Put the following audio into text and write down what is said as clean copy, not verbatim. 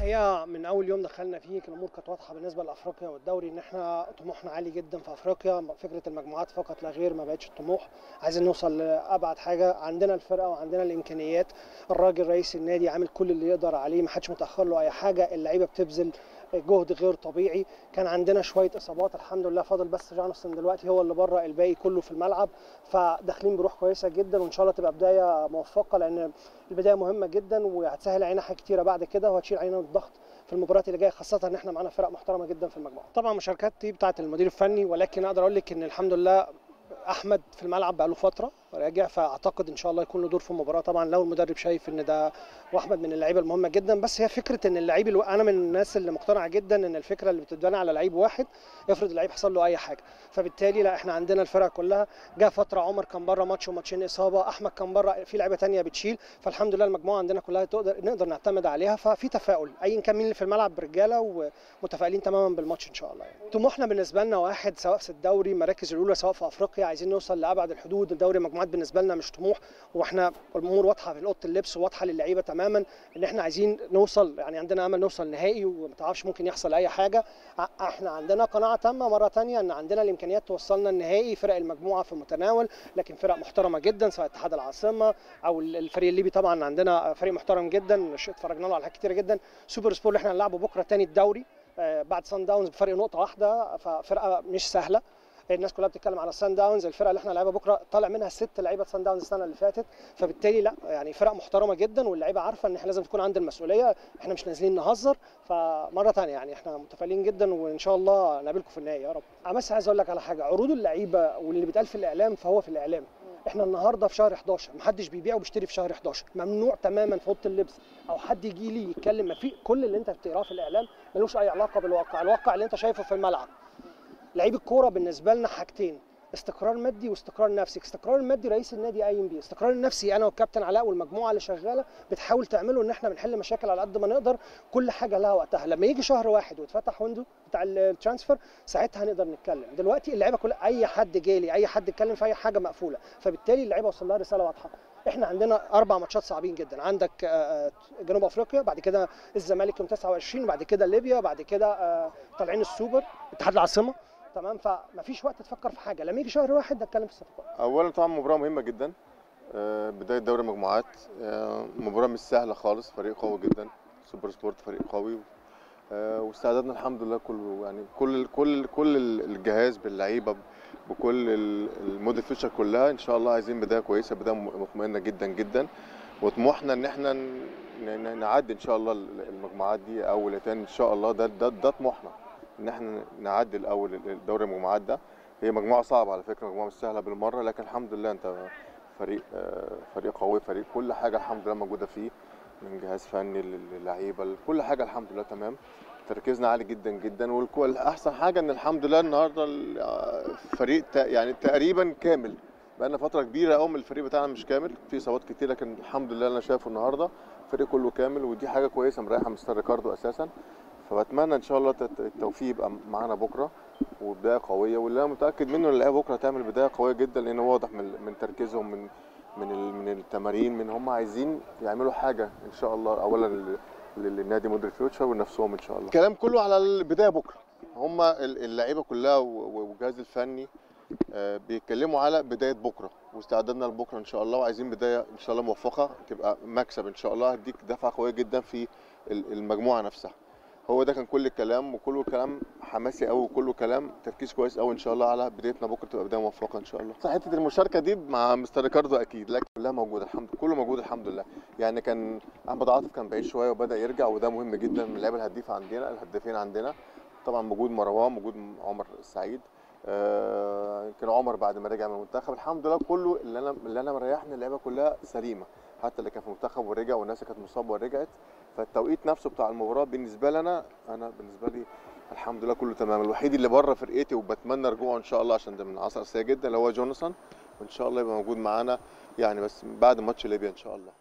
الحقيقه من اول يوم دخلنا فيه الامور كانت واضحه بالنسبه لافريقيا والدوري، ان احنا طموحنا عالي جدا في افريقيا. فكره المجموعات فقط لا غير، ما بقتش الطموح، عايزين نوصل لابعد حاجه. عندنا الفرقه وعندنا الامكانيات. الراجل رئيس النادي عامل كل اللي يقدر عليه، ما حدش متاخر له اي حاجه. اللعيبه بتبذل جهد غير طبيعي. كان عندنا شويه اصابات، الحمد لله فاضل بس جونسون دلوقتي هو اللي بره، الباقي كله في الملعب. فداخلين بروح كويسه جدا، وان شاء الله تبقى بدايه موفقه، لان البدايه مهمه جدا وهتسهل علينا حاجات كتيره بعد كده، وهتشيل علينا الضغط في المباريات اللي جايه، خاصه ان احنا معانا فرق محترمه جدا في المجموعه. طبعا مشاركات دي بتاعه المدير الفني، ولكن اقدر اقول لك ان الحمد لله احمد في الملعب بقى له فتره راجع، فاعتقد ان شاء الله يكون له دور في المباراه. طبعا لو المدرب شايف ان ده، واحمد من اللعيبه المهمه جدا. بس هي فكره ان اللعيب انا من الناس اللي مقتنعه جدا ان الفكره اللي بتتبنى على لعيب واحد، افرض اللعيب حصل له اي حاجه. فبالتالي لا، احنا عندنا الفرقه كلها. جاء فتره عمر كان بره ماتش وماتشين اصابه، احمد كان بره، في لعيبه ثانيه بتشيل. فالحمد لله المجموعه عندنا كلها نقدر نعتمد عليها. ففي تفاؤل ايا كان مين اللي في الملعب، رجاله ومتفائلين تماما بالماتش ان شاء الله. يعني طموحنا بالنسبه لنا واحد، سواء في الدوري المراكز الاولى، سواء في افريقيا، عايزين نوصل لابعد الحدود. الدوري المجموعات بالنسبه لنا مش طموح، واحنا الامور واضحه في اوضه اللبس وواضحه للعيبه تماما ان احنا عايزين نوصل، يعني عندنا امل نوصل نهائي، وما تعرفش ممكن يحصل اي حاجه. احنا عندنا قناعه تامه مره ثانيه ان عندنا الامكانيات توصلنا النهائي. فرق المجموعه في المتناول، لكن فرق محترمه جدا، سواء اتحاد العاصمه او الفريق الليبي. طبعا عندنا فريق محترم جدا، اتفرجنا له على حاجات كتيره جدا. سوبر سبور اللي احنا هنلعبه بكره ثاني الدوري بعد سان داونز بفرق نقطه واحده، ففرقه مش سهله. الناس كلها بتتكلم على سان داونز، الفرقه اللي احنا هنلعبها بكره طالع منها 6 لعيبه سان داونز السنه اللي فاتت. فبالتالي لا، يعني فرقه محترمه جدا، واللعيبه عارفه ان احنا لازم تكون عند المسؤوليه، احنا مش نازلين نهزر. فمره ثانيه يعني احنا متفائلين جدا، وان شاء الله نقابلكم في النهائي يا رب. بس عايز اقول لك على حاجه، عروض اللعيبه واللي بيتقال في الاعلام فهو في الاعلام. احنا النهارده في شهر 11، محدش بيبيع وبيشتري في شهر 11، ممنوع تماما في اوضه اللبس او حد يجي لي يتكلم. ما في، كل اللي انت بتقراه في الاعلام ملوش اي علاقه بالواقع. الواقع اللي انت شايفه في الملعب. لعيب الكوره بالنسبه لنا حاجتين، استقرار مادي واستقرار نفسي. استقرار المادي رئيس النادي قايم بيه، استقرار النفسي انا والكابتن علاء والمجموعه اللي شغاله بتحاول تعمله، ان احنا بنحل مشاكل على قد ما نقدر. كل حاجه لها وقتها. لما يجي شهر واحد ويتفتح ويندو بتاع الترانسفير، ساعتها هنقدر نتكلم. دلوقتي اللعيبه كلها، اي حد جالي، اي حد اتكلم في اي حاجه مقفوله. فبالتالي اللعيبه وصل لها رساله واضحه. احنا عندنا 4 ماتشات صعبين جدا. عندك جنوب افريقيا، بعد كده الزمالك يوم 29، بعد كده ليبيا، بعد كده طالعين السوبر اتحاد العاصمه. تمام، فمفيش وقت تفكر في حاجه. لما يجي شهر واحد نتكلم في الصفقات. اولا طبعا مباراه مهمه جدا، بدايه دوري المجموعات، مباراه مش سهله خالص، فريق قوي جدا، سوبر سبورت فريق قوي، واستعدادنا الحمد لله كله، يعني كل الجهاز باللعيبه، بكل الموديل فيشر كلها. ان شاء الله عايزين بدايه كويسه، بدايه مطمئنه جدا جدا، وطموحنا ان احنا نعدي ان شاء الله المجموعات دي اول تاني ان شاء الله. ده طموحنا، ان احنا نعدي الاول دوري المجموعات ده. هي مجموعه صعبه على فكره، مجموعه مش سهله بالمره، لكن الحمد لله انت فريق قوي، فريق كل حاجه الحمد لله موجوده فيه، من جهاز فني للعيبه، كل حاجه الحمد لله تمام. تركيزنا عالي جدا جدا، والاحسن حاجه ان الحمد لله النهارده الفريق يعني تقريبا كامل. بقالنا فتره كبيره قوي الفريق بتاعنا مش كامل، في اصابات كتير، لكن الحمد لله انا شايفه النهارده الفريق كله كامل، ودي حاجه كويسه مريحه مستر ريكاردو اساسا. فبتمنى ان شاء الله التوفيق يبقى معانا بكره وبدايه قويه، واللي انا متاكد منه ان اللعيبه بكره هتعمل بدايه قويه جدا، لان واضح من تركيزهم، من التمارين، من هم عايزين يعملوا حاجه ان شاء الله. اولا للنادي موديل فيوتشر ونفسهم ان شاء الله. الكلام كله على البدايه بكره، هم اللعيبه كلها والجهاز الفني بيتكلموا على بدايه بكره واستعدادنا لبكره ان شاء الله، وعايزين بدايه ان شاء الله موفقه، تبقى مكسب ان شاء الله، هديك دفعه قويه جدا في المجموعه نفسها. هو ده كان كل الكلام، وكله كلام حماسي قوي، وكله كلام تركيز كويس قوي ان شاء الله على بدايتنا بكره، تبقى بدايه موفقه ان شاء الله. حته المشاركه دي مع مستر ريكاردو اكيد، لكن كلها موجوده الحمد لله، كله موجود الحمد لله. يعني كان احمد عاطف كان بعيد شويه وبدا يرجع، وده مهم جدا من اللعيبه الهدافين عندنا، الهدافين عندنا طبعا، وجود مروان، وجود عمر السعيد، يمكن عمر بعد ما رجع من المنتخب الحمد لله، كله اللي انا مريحني، اللعيبه كلها سليمه، حتى اللي كان في المنتخب ورجع، والناس اللي كانت مصابه ورجعت. فالتوقيت نفسه بتاع المباراه بالنسبه لي انا بالنسبه لي الحمد لله كله تمام. الوحيد اللي بره فرقتي وبتمنى رجوعه ان شاء الله، عشان ده من عناصر اساسيه جدا، اللي هو جونسون، وان شاء الله يبقى موجود معانا يعني، بس بعد ماتش ليبيا ان شاء الله.